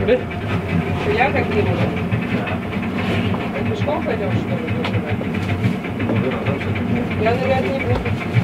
Я какие уже? Пешком пойдем, что ли? Я, наверное, не буду.